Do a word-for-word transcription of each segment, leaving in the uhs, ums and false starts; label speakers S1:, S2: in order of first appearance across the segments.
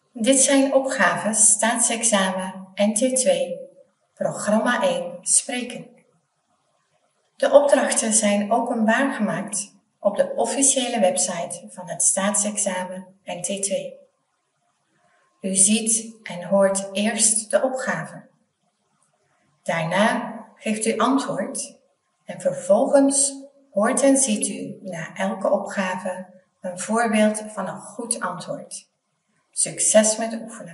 S1: Dit zijn opgaven staatsexamen N T twee, programma één, spreken. De opdrachten zijn openbaar gemaakt op de officiële website van het staatsexamen N T twee. U ziet en hoort eerst de opgave. Daarna geeft u antwoord en vervolgens hoort en ziet u na elke opgave een voorbeeld van een goed antwoord. Succes met oefenen.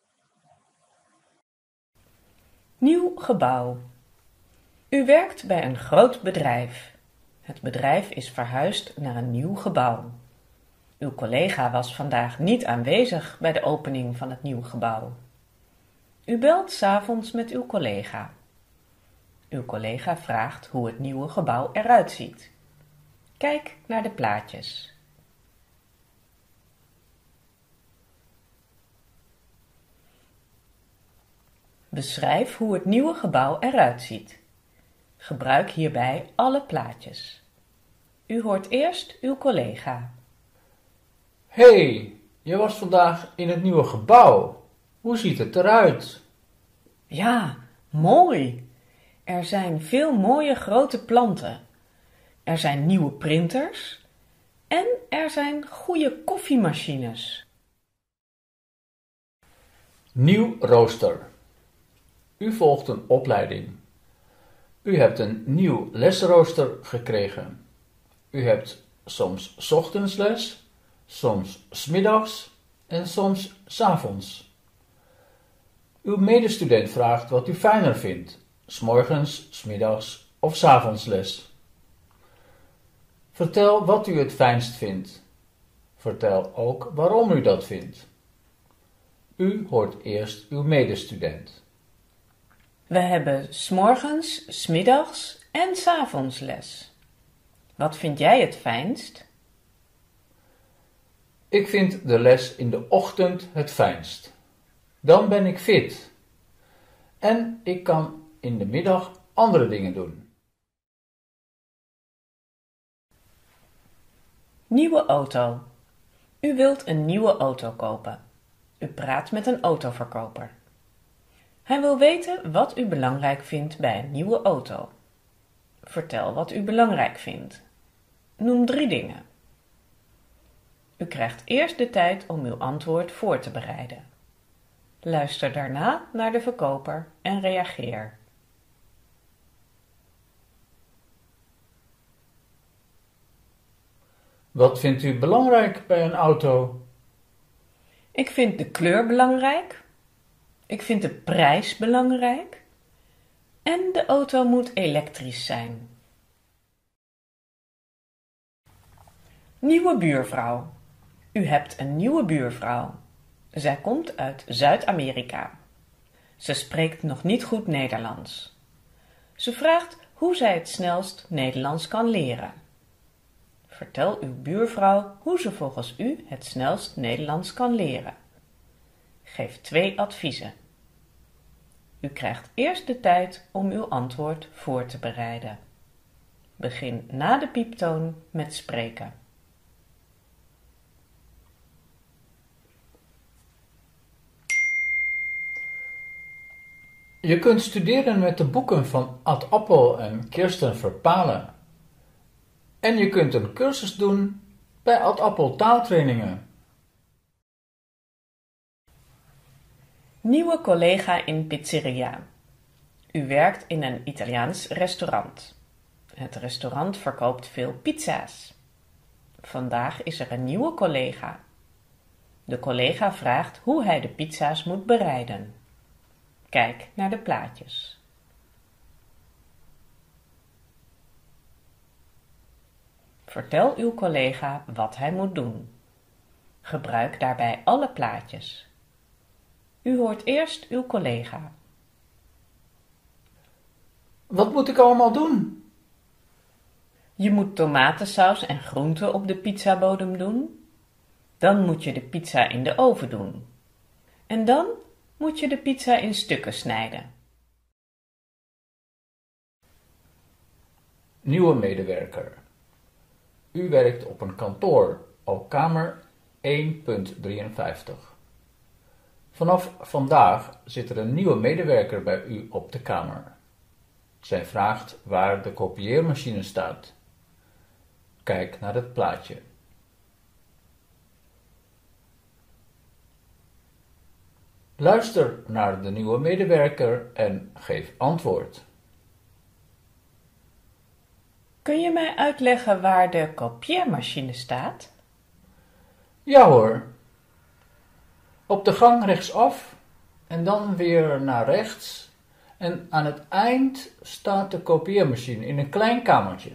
S2: Nieuw gebouw. U werkt bij een groot bedrijf. Het bedrijf is verhuisd naar een nieuw gebouw. Uw collega was vandaag niet aanwezig bij de opening van het nieuwe gebouw. U belt 's avonds met uw collega. Uw collega vraagt hoe het nieuwe gebouw eruit ziet. Kijk naar de plaatjes. Beschrijf hoe het nieuwe gebouw eruit ziet. Gebruik hierbij alle plaatjes. U hoort eerst uw collega.
S3: Hey, je was vandaag in het nieuwe gebouw. Hoe ziet het eruit?
S2: Ja, mooi. Er zijn veel mooie grote planten. Er zijn nieuwe printers en er zijn goede koffiemachines.
S3: Nieuw rooster. U volgt een opleiding. U hebt een nieuw lesrooster gekregen. U hebt soms 's ochtends les, soms 's middags en soms 's avonds. Uw medestudent vraagt wat u fijner vindt, 's morgens, 's middags of 's avonds les. Vertel wat u het fijnst vindt. Vertel ook waarom u dat vindt. U hoort eerst uw medestudent.
S2: We hebben 's morgens, 's middags en 's avonds les. Wat vind jij het fijnst?
S3: Ik vind de les in de ochtend het fijnst. Dan ben ik fit. En ik kan in de middag andere dingen doen.
S2: Nieuwe auto. U wilt een nieuwe auto kopen. U praat met een autoverkoper. Hij wil weten wat u belangrijk vindt bij een nieuwe auto. Vertel wat u belangrijk vindt. Noem drie dingen. U krijgt eerst de tijd om uw antwoord voor te bereiden. Luister daarna naar de verkoper en reageer.
S3: Wat vindt u belangrijk bij een auto?
S2: Ik vind de kleur belangrijk. Ik vind de prijs belangrijk. En de auto moet elektrisch zijn. Nieuwe buurvrouw. U hebt een nieuwe buurvrouw. Zij komt uit Zuid-Amerika. Ze spreekt nog niet goed Nederlands. Ze vraagt hoe zij het snelst Nederlands kan leren. Vertel uw buurvrouw hoe ze volgens u het snelst Nederlands kan leren. Geef twee adviezen. U krijgt eerst de tijd om uw antwoord voor te bereiden. Begin na de pieptoon met spreken.
S3: Je kunt studeren met de boeken van Ad Appel en Kirsten Verpalen. En je kunt een cursus doen bij Ad Appel taaltrainingen.
S2: Nieuwe collega in pizzeria. U werkt in een Italiaans restaurant. Het restaurant verkoopt veel pizza's. Vandaag is er een nieuwe collega. De collega vraagt hoe hij de pizza's moet bereiden. Kijk naar de plaatjes. Vertel uw collega wat hij moet doen. Gebruik daarbij alle plaatjes. U hoort eerst uw collega.
S3: Wat moet ik allemaal doen?
S2: Je moet tomatensaus en groenten op de pizzabodem doen. Dan moet je de pizza in de oven doen. En dan moet je de pizza in stukken snijden.
S3: Nieuwe medewerker. U werkt op een kantoor op kamer één punt drieënvijftig. Vanaf vandaag zit er een nieuwe medewerker bij u op de kamer. Zij vraagt waar de kopieermachine staat. Kijk naar het plaatje. Luister naar de nieuwe medewerker en geef antwoord.
S2: Kun je mij uitleggen waar de kopieermachine staat?
S3: Ja hoor. Op de gang rechtsaf en dan weer naar rechts. En aan het eind staat de kopieermachine in een klein kamertje.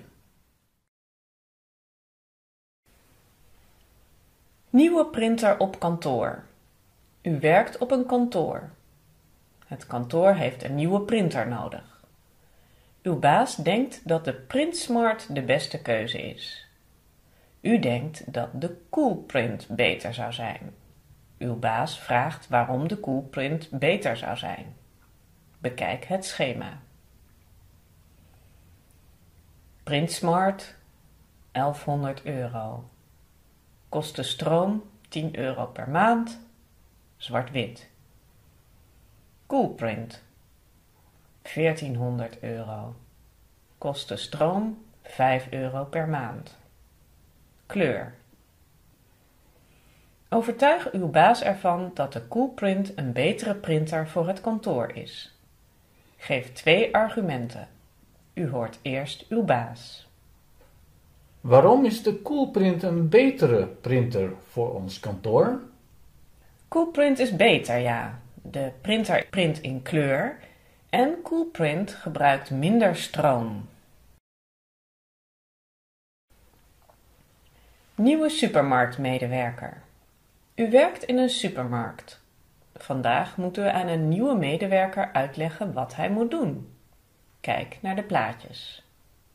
S2: Nieuwe printer op kantoor. U werkt op een kantoor. Het kantoor heeft een nieuwe printer nodig. Uw baas denkt dat de PrintSmart de beste keuze is. U denkt dat de Coolprint beter zou zijn. Uw baas vraagt waarom de Coolprint beter zou zijn. Bekijk het schema. PrintSmart, elfhonderd euro. Kosten stroom, tien euro per maand. Zwart-wit. Coolprint, veertienhonderd euro. Kosten stroom, vijf euro per maand. Kleur. Overtuig uw baas ervan dat de Coolprint een betere printer voor het kantoor is. Geef twee argumenten. U hoort eerst uw baas.
S3: Waarom is de Coolprint een betere printer voor ons kantoor?
S2: Coolprint is beter, ja. De printer print in kleur en Coolprint gebruikt minder stroom. Nieuwe supermarktmedewerker. U werkt in een supermarkt. Vandaag moet u aan een nieuwe medewerker uitleggen wat hij moet doen. Kijk naar de plaatjes.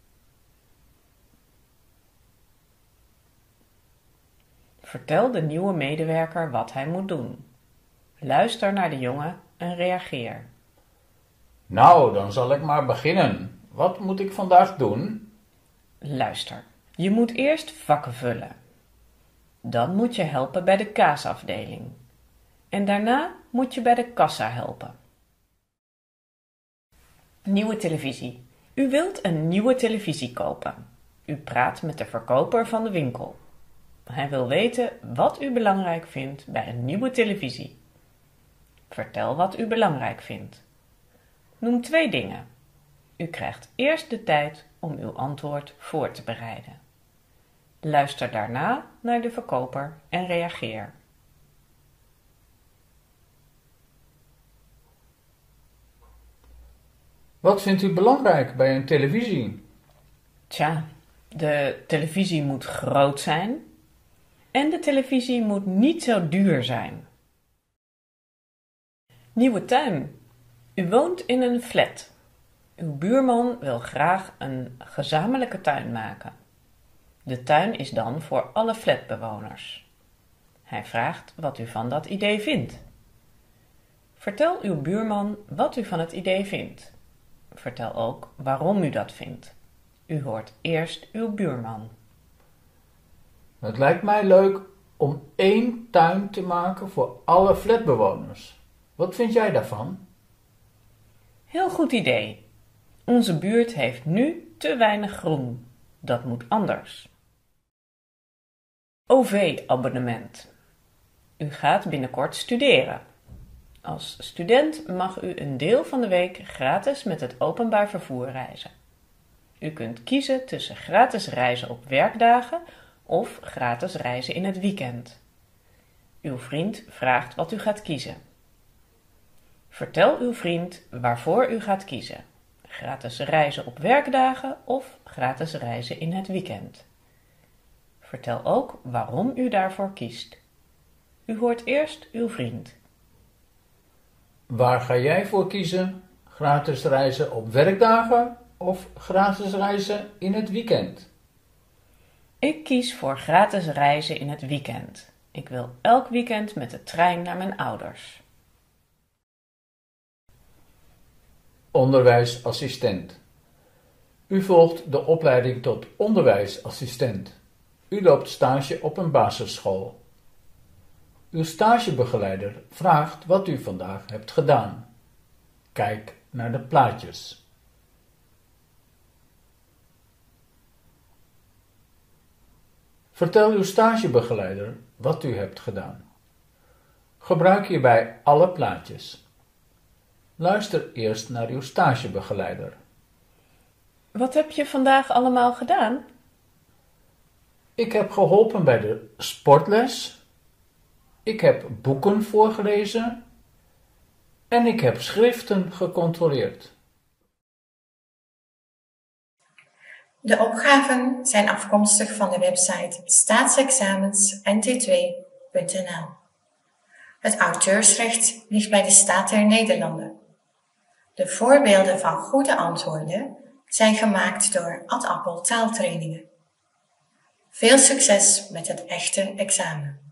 S2: Vertel de nieuwe medewerker wat hij moet doen. Luister naar de jongen en reageer.
S3: Nou, dan zal ik maar beginnen. Wat moet ik vandaag doen?
S2: Luister. Je moet eerst vakken vullen. Dan moet je helpen bij de kaasafdeling. En daarna moet je bij de kassa helpen. Nieuwe televisie. U wilt een nieuwe televisie kopen. U praat met de verkoper van de winkel. Hij wil weten wat u belangrijk vindt bij een nieuwe televisie. Vertel wat u belangrijk vindt. Noem twee dingen. U krijgt eerst de tijd om uw antwoord voor te bereiden. Luister daarna naar de verkoper en reageer.
S3: Wat vindt u belangrijk bij een televisie?
S2: Tja, de televisie moet groot zijn en de televisie moet niet zo duur zijn. Nieuwe tuin. U woont in een flat. Uw buurman wil graag een gezamenlijke tuin maken. De tuin is dan voor alle flatbewoners. Hij vraagt wat u van dat idee vindt. Vertel uw buurman wat u van het idee vindt. Vertel ook waarom u dat vindt. U hoort eerst uw buurman.
S3: Het lijkt mij leuk om één tuin te maken voor alle flatbewoners. Wat vind jij daarvan?
S2: Heel goed idee. Onze buurt heeft nu te weinig groen. Dat moet anders. O V-abonnement. U gaat binnenkort studeren. Als student mag u een deel van de week gratis met het openbaar vervoer reizen. U kunt kiezen tussen gratis reizen op werkdagen of gratis reizen in het weekend. Uw vriend vraagt wat u gaat kiezen. Vertel uw vriend waarvoor u gaat kiezen. Gratis reizen op werkdagen of gratis reizen in het weekend. Vertel ook waarom u daarvoor kiest. U hoort eerst uw vriend.
S3: Waar ga jij voor kiezen? Gratis reizen op werkdagen of gratis reizen in het weekend?
S2: Ik kies voor gratis reizen in het weekend. Ik wil elk weekend met de trein naar mijn ouders.
S3: Onderwijsassistent. U volgt de opleiding tot onderwijsassistent. U loopt stage op een basisschool. Uw stagebegeleider vraagt wat u vandaag hebt gedaan. Kijk naar de plaatjes. Vertel uw stagebegeleider wat u hebt gedaan. Gebruik hierbij alle plaatjes. Luister eerst naar uw stagebegeleider.
S2: Wat heb je vandaag allemaal gedaan?
S3: Ik heb geholpen bij de sportles. Ik heb boeken voorgelezen. En ik heb schriften gecontroleerd.
S1: De opgaven zijn afkomstig van de website staatsexamens n t twee punt n l. Het auteursrecht ligt bij de Staat der Nederlanden. De voorbeelden van goede antwoorden zijn gemaakt door Ad Appel Taaltrainingen. Veel succes met het echte examen!